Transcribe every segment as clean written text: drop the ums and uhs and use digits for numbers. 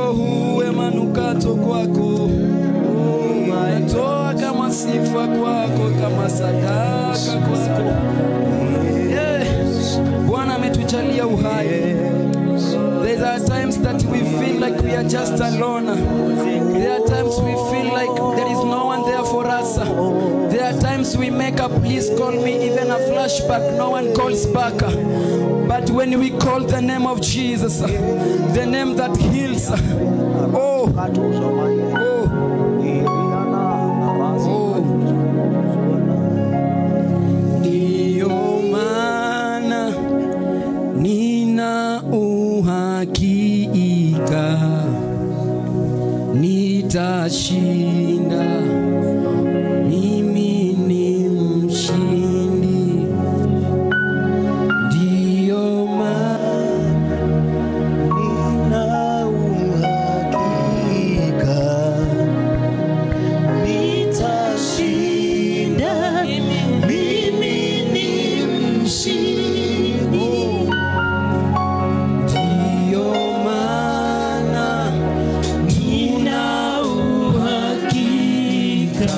huwe manukato kwako. Natoa kama sifa kwako, kama sadaka kwako. Bwana ametujalia uhai. There are times that we feel like we are just alone. There are times we feel like there is no one there for us. There are times we make a please call me, even a flashback, no one calls back. But when we call the name of Jesus, the name that heals, ndiyo maana nina uhakika nitashinda, mimi ni mshindi. Ndiyo maana nina uhakika nitashinda, mimi ni mshindi. Ndiyo maana nina uhakika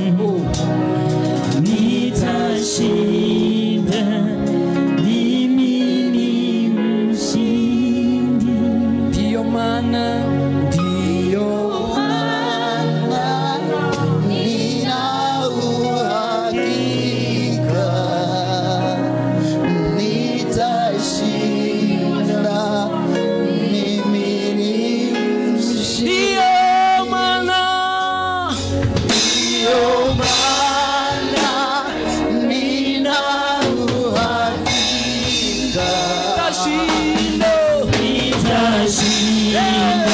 nitashinda, mimi ni mshindi. Ndiyo maana nina uhakika nitashinda, mimi ni mshindi. Ndiyo maana nina uhakika nitashinda.